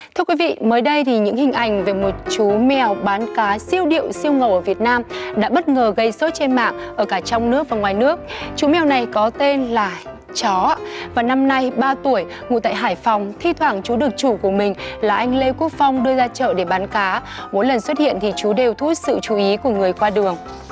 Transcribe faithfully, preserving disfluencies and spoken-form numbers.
Thưa quý vị, mới đây thì những hình ảnh về một chú mèo bán cá siêu điệu siêu ngầu ở Việt Nam đã bất ngờ gây sốt trên mạng ở cả trong nước và ngoài nước. Chú mèo này có tên là Chó và năm nay ba tuổi, ngụ tại Hải Phòng. Thi thoảng chú được chủ của mình là anh Lê Quốc Phong đưa ra chợ để bán cá. Mỗi lần xuất hiện thì chú đều thu hút sự chú ý của người qua đường.